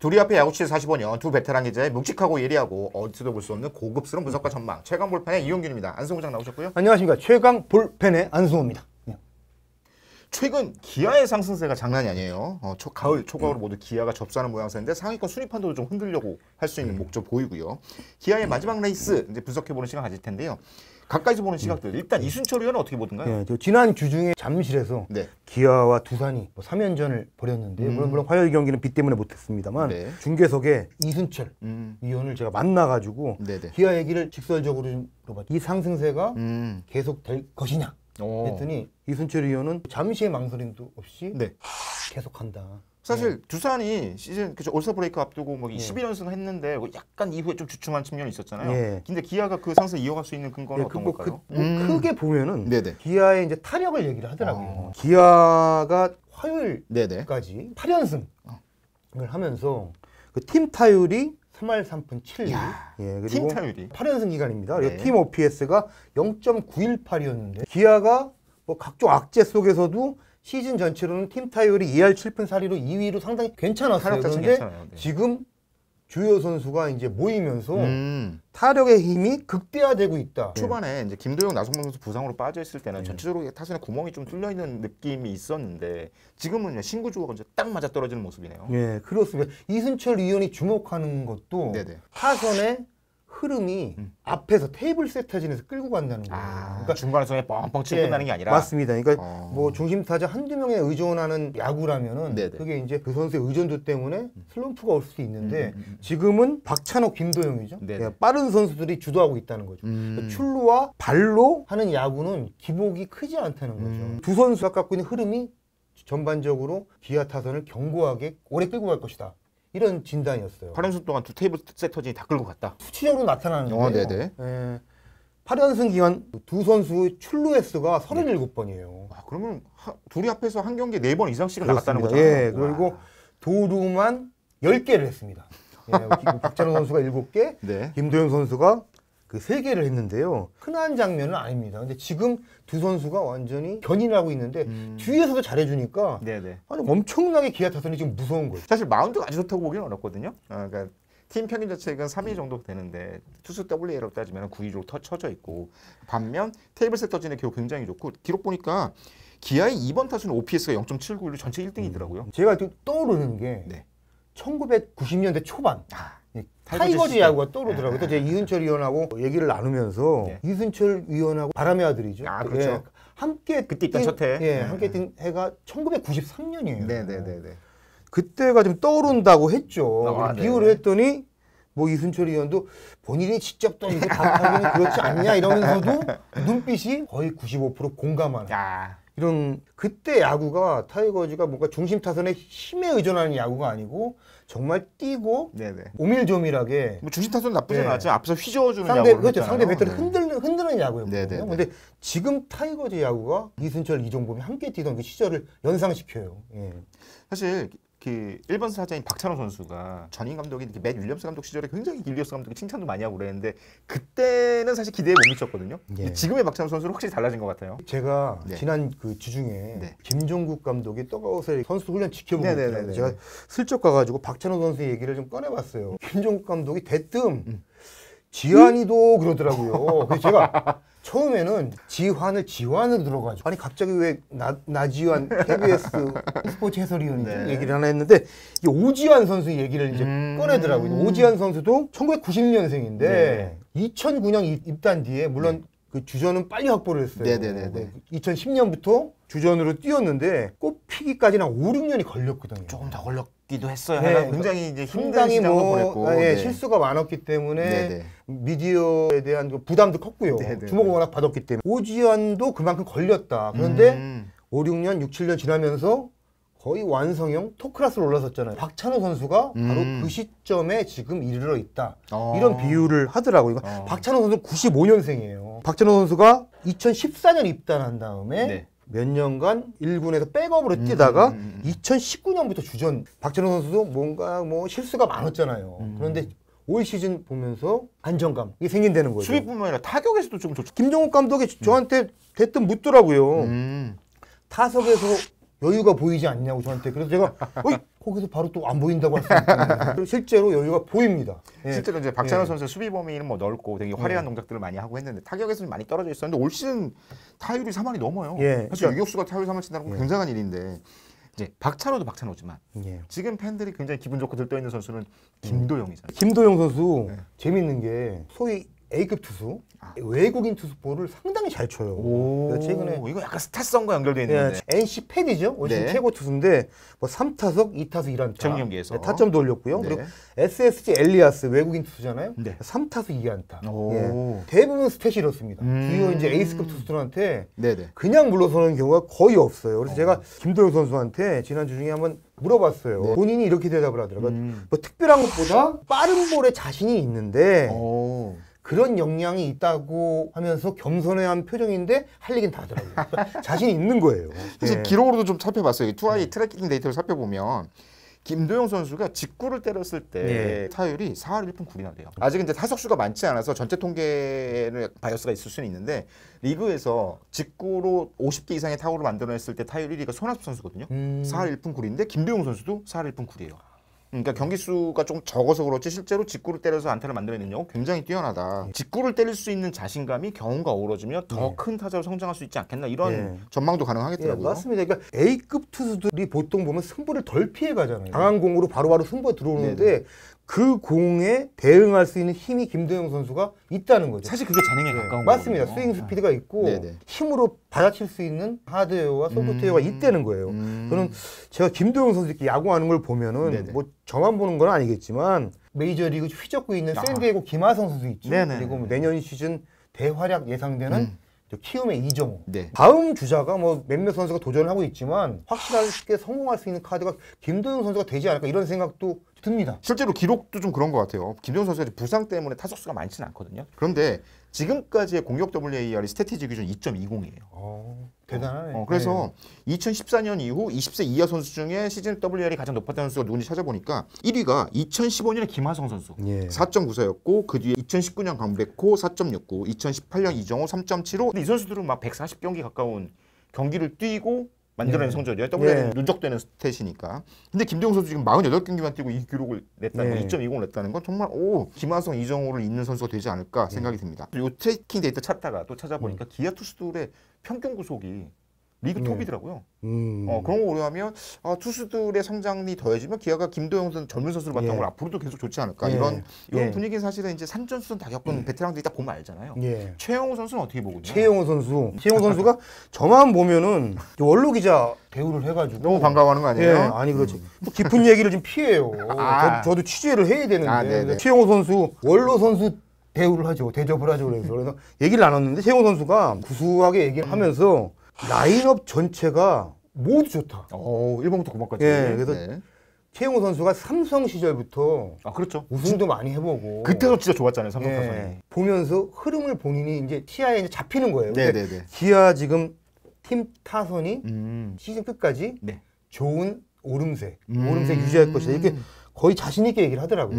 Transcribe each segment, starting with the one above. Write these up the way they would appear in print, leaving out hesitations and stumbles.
둘이 앞에 야구치에 45년 두 베테랑 기자의 묵직하고 예리하고 어디서도 볼 수 없는 고급스러운 분석과 전망 최강 볼펜의 이용균입니다. 안승호장 나오셨고요. 안녕하십니까. 최강 볼펜의 안승호입니다. 최근 기아의 상승세가 장난이 아니에요. 가을 초과로 모두 기아가 접수하는 모양새인데 상위권 순위 판도도 좀 흔들려고 할 수 있는 목적 보이고요. 기아의 마지막 레이스 이제 분석해보는 시간 가질 텐데요. 가까이서 보는 시각들 일단 이순철 의원은 어떻게 보던가요? 네, 지난 주중에 잠실에서 네. 기아와 두산이 3연전을 벌였는데 물론 화요일 경기는 비 때문에 못했습니다만 네. 중계석에 이순철 의원을 제가 만나가지고 기아 얘기를 직설적으로 좀 물어봤죠. 이 상승세가 계속 될 것이냐 했더니 이순철 의원은 잠시의 망설임도 없이 계속한다. 사실 두산이 시즌 올스타 브레이크 앞두고 뭐 11연승 했는데 약간 이후에 좀 주춤한 측면이 있었잖아요. 근데 기아가 그 상승 이어갈 수 있는 근거는 어떤 걸까요? 크게 보면은 기아의 이제 타력을 얘기를 하더라고요. 기아가 화요일까지 8연승을 하면서 그 팀 타율이 3할 3푼 7리. 그리고 팀 타율이 8연승 기간입니다. 그리고 팀 OPS가 0.918이었는데 기아가 뭐 각종 악재 속에서도 시즌 전체로는 팀 타율이 2할 7푼 4리로 2위로 상당히 괜찮았어요. 그런데 지금 주요 선수가 이제 모이면서 타력의 힘이 극대화되고 있다. 초반에 이제 김도영, 나성범 선수 부상으로 빠져 있을 때는 전체적으로 타선에 구멍이 좀 뚫려 있는 느낌이 있었는데 지금은 신구주가 딱 맞아 떨어지는 모습이네요. 네, 그렇습니다. 이순철 의원이 주목하는 것도 타선의 흐름이 앞에서 테이블 세터진에서 끌고 간다는 거예요. 그러니까 중간선에 뻥뻥 치고 끝나는 게 아니라. 맞습니다. 그러니까 뭐 중심 타자 한두 명에 의존하는 야구라면은 그게 이제 그 선수의 의존도 때문에 슬럼프가 올 수도 있는데 지금은 박찬호, 김도영이죠. 빠른 선수들이 주도하고 있다는 거죠. 출루와 발로 하는 야구는 기복이 크지 않다는 거죠. 두 선수가 갖고 있는 흐름이 전반적으로 기아 타선을 견고하게 오래 끌고 갈 것이다. 이런 진단이었어요. 8연승 동안 두 테이블 세터진이 다 끌고 갔다. 수치적으로 나타나는데요. 8연승 기간 두 선수의 출루 횟수가 37번이에요. 그러면 둘이 앞에서 한 경기에 4번 이상씩은 나갔다는 거잖아요. 그리고 도루만 10개를 했습니다. 박찬호 선수가 7개, 김도영 선수가 그 3개를 했는데요. 흔한 장면은 아닙니다. 근데 지금 두 선수가 완전히 견인하고 있는데 뒤에서도 잘해주니까 아니, 엄청나게 기아 타선이 지금 무서운 거예요. 사실 마운드가 아주 좋다고 보기는 어렵거든요. 그러니까 팀 평균 자책은 3위 정도 되는데 투수 WA로 따지면 9위로 쳐져 있고 반면 테이블 세터진의 기록 굉장히 좋고 기록 보니까 기아의 2번 타수는 OPS가 0.791로 전체 1등이더라고요. 제가 떠오르는 게 1990년대 초반 타이거즈 야구가 떠오르더라고요. 그래서 제가 이순철 의원하고 얘기를 나누면서 이순철 의원하고 바람의 아들이죠. 그렇죠. 함께 그때 있던 첫 해. 함께 뛴 해가 1993년이에요. 네네네. 그때가 좀 떠오른다고 했죠. 비유를 했더니 뭐 이순철 의원도 본인이 직접 또 이거 답하기는 그렇지 않냐 이러면서도 눈빛이 거의 95% 공감하는. 이런 그때 야구가 타이거즈가 뭔가 중심 타선의 힘에 의존하는 야구가 아니고 정말 뛰고 오밀조밀하게 뭐 중심 타선 나쁘지 않았지 앞서 휘저어주는 야구 그렇죠. 상대 배터를 흔드는 야구였거든요. 근데 지금 타이거즈 야구가 이순철, 이종범이 함께 뛰던 그 시절을 연상시켜요. 사실 그 1번 사자인 박찬호 선수가 전임 감독인 맷 윌리엄스 감독 시절에 굉장히 윌리엄스 감독이 칭찬도 많이 하고 그랬는데 그때는 사실 기대에 못 미쳤거든요. 지금의 박찬호 선수는 확실히 달라진 것 같아요. 제가 지난 그 주중에 김종국 감독이 떡아웃에 선수 훈련 지켜보고 있더라고요. 제가 슬쩍 가가지고 박찬호 선수 얘기를 좀 꺼내봤어요. 김종국 감독이 대뜸 지환이도 그러더라고요. 그래서 제가 처음에는 지환으로 들어가지고 아니 갑자기 왜 나지환 KBS 스포츠 해설위원이 얘기를 하나 했는데 이 오지환 선수 얘기를 이제 꺼내더라고요. 오지환 선수도 1990년생인데 2009년 입단 뒤에 물론 그 주전은 빨리 확보를 했어요. 2010년부터 주전으로 뛰었는데 꼽히기까지는 5, 6년이 걸렸거든요. 조금 더 걸렸기도 했어요. 굉장히 이제 힘든 시장도 보냈고 실수가 많았기 때문에 미디어에 대한 부담도 컸고요. 주목을 워낙 받았기 때문에 오지환도 그만큼 걸렸다. 그런데 5, 6년, 6, 7년 지나면서 거의 완성형 토크라스로 올라섰잖아요. 박찬호 선수가 바로 그 시점에 지금 이르러 있다. 이런 비유를 하더라고요. 박찬호 선수 95년생이에요. 박찬호 선수가 2014년 입단한 다음에 몇 년간 1군에서 백업으로 뛰다가 2019년부터 주전. 박찬호 선수도 뭔가 뭐 실수가 많았잖아요. 그런데 올 시즌 보면서 안정감이 생긴다는 거죠. 수비뿐만 아니라 타격에서도 좀 좋죠. 김종국 감독이 저한테 대뜸 묻더라고요. 타석에서 여유가 보이지 않냐고 저한테. 그래서 제가 거기서 바로 또 안 보인다고 할 수 있거든요. 실제로 여유가 보입니다. 예. 실제로 이제 박찬호 선수의 수비 범위는 뭐 넓고 되게 화려한 동작들을 많이 하고 했는데 타격에서는 많이 떨어져 있었는데 올 시즌 타율이 3할이 넘어요. 예. 사실 유격수가 타율 3할 친다는 건 굉장한 일인데 이제 박찬호도 박찬호지만 예. 지금 팬들이 굉장히 기분 좋고 들떠 있는 선수는 김도영이잖아요. 김도영 선수 네. 재밌는 게 소위 A급 투수, 외국인 투수볼을 상당히 잘 쳐요. 오, 최근에 이거 약간 스타성과 연결되어 있는데 NC 패디죠. 올 시즌 네. 최고 투수인데 뭐 3타석 2타수 1안타. 전 경기에서. 네, 타점도 올렸고요. 네. 그리고 SSG 엘리아스 외국인 투수잖아요. 네. 3타수 2안타. 오. 예. 대부분 스탯이 이렇습니다. 주요 이제 에이스급 투수들한테 네네. 그냥 물러서는 경우가 거의 없어요. 그래서 제가 김도영 선수한테 지난주 중에 한번 물어봤어요. 네. 본인이 이렇게 대답을 하더라고요. 뭐 특별한 것보다 빠른 볼에 자신이 있는데 오. 그런 역량이 있다고 하면서 겸손해한 표정인데 할 얘기는 다 하더라고요. 자신이 있는 거예요. 사실 예. 기록으로도 좀 살펴봤어요. 이 투아이 트래킹 데이터를 살펴보면 김도영 선수가 직구를 때렸을 때 네. 타율이 4할 1푼 9리나 돼요. 아직 이제 타석수가 많지 않아서 전체 통계를 바이어스가 있을 수는 있는데 리그에서 직구로 50개 이상의 타구를 만들어냈을 때 타율 1위가 손아섭 선수거든요. 4할 1푼 9리인데 김도영 선수도 4할 1푼 9리예요. 그러니까 경기 수가 좀 적어서 그렇지 실제로 직구를 때려서 안타를 만들어내는 경우 굉장히 뛰어나다. 직구를 때릴 수 있는 자신감이 경험과 어우러지면 더 큰 타자로 성장할 수 있지 않겠나 이런 전망도 예, 가능하겠더라고요. 맞습니다. 그러니까 A급 투수들이 보통 보면 승부를 덜 피해 가잖아요. 강한 공으로 바로바로 승부가 들어오는데 그 공에 대응할 수 있는 힘이 김도영 선수가 있다는 거죠. 사실 그게 재능에 가까운 거예요. 맞습니다. 스윙 스피드가 있고 네네. 힘으로 받아칠 수 있는 하드웨어와 소프트웨어가 있다는 거예요. 저는 제가 김도영 선수 이렇게 야구하는 걸 보면은 네네. 뭐 저만 보는 건 아니겠지만 메이저리그 휘젓고 있는 샌디에고 김하성 선수 있죠. 네네. 그리고 뭐 내년 시즌 대활약 예상되는 키움의 이정우. 네. 다음 주자가 뭐 몇몇 선수가 도전을 하고 있지만 확실하게 성공할 수 있는 카드가 김도영 선수가 되지 않을까 이런 생각도 듭니다. 실제로 기록도 좀 그런 것 같아요. 김도영 선수가 부상 때문에 타석수가 많지는 않거든요. 그런데 지금까지의 공격 WAR이 스태티지 기준 2.20이에요. 대단하네. 그래서 2014년 이후 20세 이하 선수 중에 시즌 WAR이 가장 높았던 선수가 누군지 찾아보니까 1위가 2015년에 김하성 선수 예. 4.94였고 그 뒤에 2019년 강백호 4.69, 2018년 이정호 3.75. 근데 이 선수들은 막 140경기 가까운 경기를 뛰고 만들어낸 성적이에요. WAR은 누적되는 스탯이니까. 근데 김도영 선수 지금 48경기만 뛰고 이 기록을 냈다는 거, 2.20을 냈다는 건 정말 김하성, 이정호를 잇는 선수가 되지 않을까 생각이 듭니다. 이 트래킹 데이터 찾다가 또 찾아보니까 기아 투수들의 평균 구속이 리그 톱이더라고요. 그런 거 고려하면 투수들의 성장이 더해지면 기아가 김도영 선 젊은 선수를 봤던 걸 앞으로도 계속 좋지 않을까 이런 분위기는 사실은 이제 산전수전 다 겪은 베테랑들이 딱 보면 알잖아요. 최영우 선수는 어떻게 보거든요? 최영우 선수가 저만 보면은 원로 기자 대우를 해가지고 너무 반가워하는 거 아니에요? 아니 그렇지. 뭐 깊은 얘기를 좀 피해요. 저도 취재를 해야 되는데 최영우 선수 원로 선수 대우를 하죠. 대접을 하죠. 그래서 얘기를 나눴는데 최영우 선수가 구수하게 얘기를 하면서 라인업 전체가 모두 좋다. 1번부터 9번까지. 그래서 최영우 선수가 삼성 시절부터 그렇죠. 우승도 많이 해보고 그때도 진짜 좋았잖아요. 삼성 타선이. 보면서 흐름을 본인이 이제 시야에 이제 잡히는 거예요. 네네네. 기아 지금 팀 타선이 시즌 끝까지 좋은 오름세 유지할 것이다. 이렇게 거의 자신 있게 얘기를 하더라고요.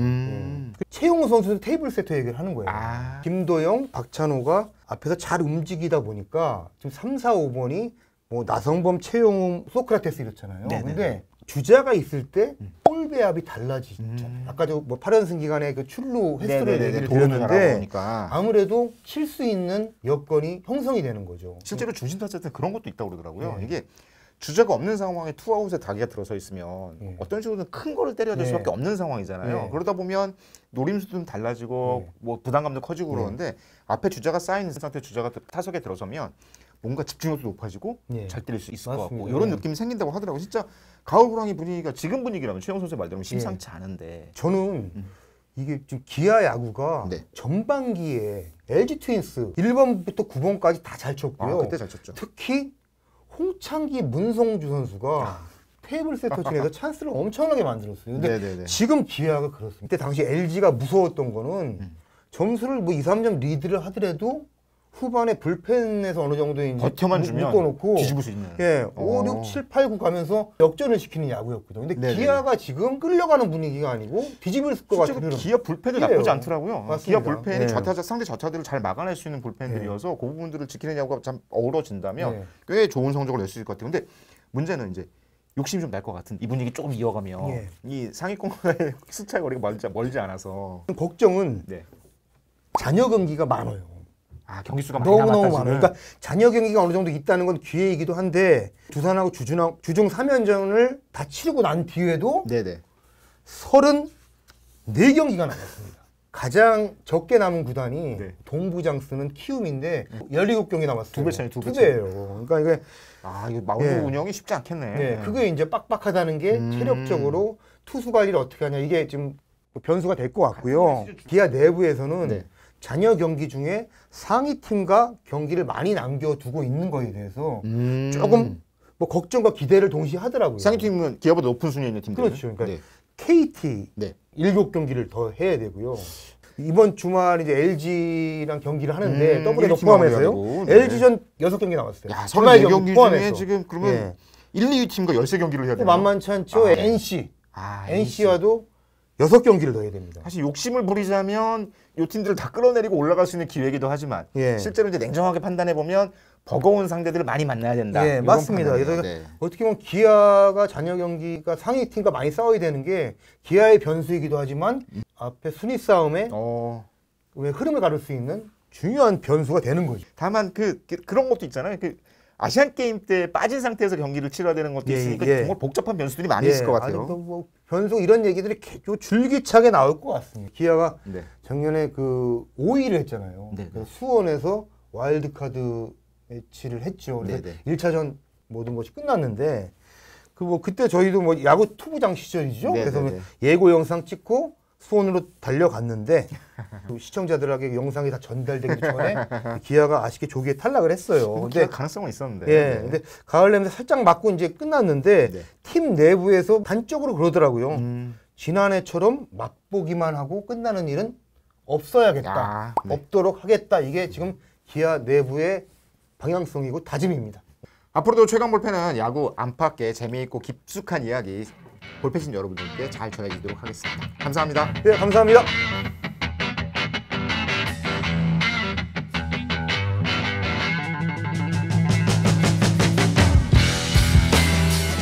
최용우 선수는 테이블 세터 얘기를 하는 거예요. 김도영, 박찬호가 앞에서 잘 움직이다 보니까 지금 3, 4, 5번이 뭐 나성범, 최용우, 소크라테스 이렇잖아요. 근데 주자가 있을 때 볼 배합이 달라지잖아요. 아까 뭐 8연승 기간에 그 출루 횟수를 얘기를 드렸는데 아무래도 칠 수 있는 여건이 형성이 되는 거죠. 실제로 중심 타자한테 그런 것도 있다고 그러더라고요. 이게 주자가 없는 상황에 투아웃에 닭이가 들어서 있으면 어떤 식으로든 큰 거를 때려야 될 수밖에 없는 상황이잖아요. 그러다 보면 노림수도 좀 달라지고 뭐 부담감도 커지고 그러는데 앞에 주자가 쌓인 상태 주자가 타석에 들어서면 뭔가 집중력도 높아지고 잘 때릴 수 있을 것 같고 이런 느낌이 생긴다고 하더라고요. 진짜 가을 호랑이 분위기가 지금 분위기라면 최영 선수의 말대로 심상치 않은데 저는 이게 지금 기아 야구가 전반기에 LG 트윈스 1번부터 9번까지 다 잘 쳤고요. 그때 잘 쳤죠. 특히 홍창기, 문성주 선수가 테이블 세터진에서 찬스를 엄청나게 만들었어요. 근데 지금 기아가 그렇습니다. 그때 당시 LG가 무서웠던 거는 점수를 뭐 2, 3점 리드를 하더라도 후반에 불펜에서 어느 정도 이제 버텨만 주면 묶어놓고 뒤집을 수 있는. 5, 6, 7, 8, 9 가면서 역전을 시키는 야구였거든요. 근데 기아가 지금 끌려가는 분위기가 아니고 뒤집을 것 같은 기아 불펜도 나쁘지 않더라고요. 맞습니다. 기아 불펜이 상대 좌타들을 잘 막아낼 수 있는 불펜들이어서 그 부분들을 지키는 야구가 참 어우러진다면 꽤 좋은 성적을 낼 수 있을 것 같아요. 근데 문제는 이제 욕심이 좀 날 것 같은 이 분위기 조금 이어가면 예. 이 상위권과의 숫자 거리가 멀지 않아서 걱정은 네. 잔여 경기가 많아요. 아 경기 수가 많이 너무너무 남았다 많아요. 지금. 그러니까 잔여 경기가 어느 정도 있다는 건 기회이기도 한데 두산하고 주중 3연전을 다 치르고 난 뒤에도 네네. 34경기가 남았습니다. 가장 적게 남은 구단이 네. 동부장스는 키움인데 17경기 남았어요. 두 배 차이, 두 배 차이. 두 배예요. 그러니까 이게 아 이거 마운드 예. 운영이 쉽지 않겠네. 네, 그게 이제 빡빡하다는 게 체력적으로 투수 관리를 어떻게 하냐 이게 지금 변수가 될 것 같고요. 기아 내부에서는 네. 잔여 경기 중에 상위 팀과 경기를 많이 남겨두고 있는 거에 대해서 조금 뭐 걱정과 기대를 동시에 하더라고요. 상위 팀은 기아보다 높은 순위에 있는 팀들. 그렇죠. 그러니까 네. KT 네. 7경기를 더 해야 되고요. 이번 주말 이제 LG랑 경기를 하는데 더블헤더 일팀 마무리가 포함해서요. 되고, 네. LG전 6경기 남았어요. 야, 주말 34경기 중에 포함해서. 지금 그러면 예. 1, 2위 팀과 13경기를 해야 또 되나요? 만만치 않죠. 아, 네. NC. 아, NC와도 6경기를 더 해야 됩니다. 사실 욕심을 부리자면 이 팀들을 다 끌어내리고 올라갈 수 있는 기회이기도 하지만 예. 실제로 이제 냉정하게 판단해 보면 버거운 상대들을 많이 만나야 된다. 예, 이런 맞습니다. 판단이에요. 그래서 네. 어떻게 보면 기아가 잔여 경기가 상위 팀과 많이 싸워야 되는 게 기아의 변수이기도 하지만 앞에 순위 싸움에 왜 흐름을 가를 수 있는 중요한 변수가 되는 거죠. 다만 그런 것도 있잖아요. 아시안 게임 때 빠진 상태에서 경기를 치러야 되는 것도 예, 있으니까 예. 정말 복잡한 변수들이 많이 있을 것 같아요. 아직도 뭐 변수 이런 얘기들이 줄기차게 나올 것 같습니다. 기아가 네. 작년에 그 5위를 했잖아요. 네, 네. 그래서 수원에서 와일드카드 매치를 했죠. 그래서 네, 1차전 모든 것이 끝났는데 그때 저희도 뭐 야구 투부장 시절이죠. 네, 그래서 네, 네. 예고 영상 찍고 수원으로 달려갔는데 그 시청자들에게 영상이 다 전달되기 전에 기아가 아쉽게 조기에 탈락을 했어요. 근데 가능성은 있었는데. 예, 네. 근데 가을 내면서 살짝 맞고 이제 끝났는데 네. 팀 내부에서 단적으로 그러더라고요. 음. 지난해처럼 맛보기만 하고 끝나는 일은 없어야겠다. 아, 네. 없도록 하겠다. 이게 지금 기아 내부의 방향성이고 다짐입니다. 앞으로도 최강 볼펜은 야구 안팎의 재미있고 깊숙한 이야기 볼펜신 여러분들께 잘 전해드리도록 하겠습니다. 감사합니다. 네, 감사합니다.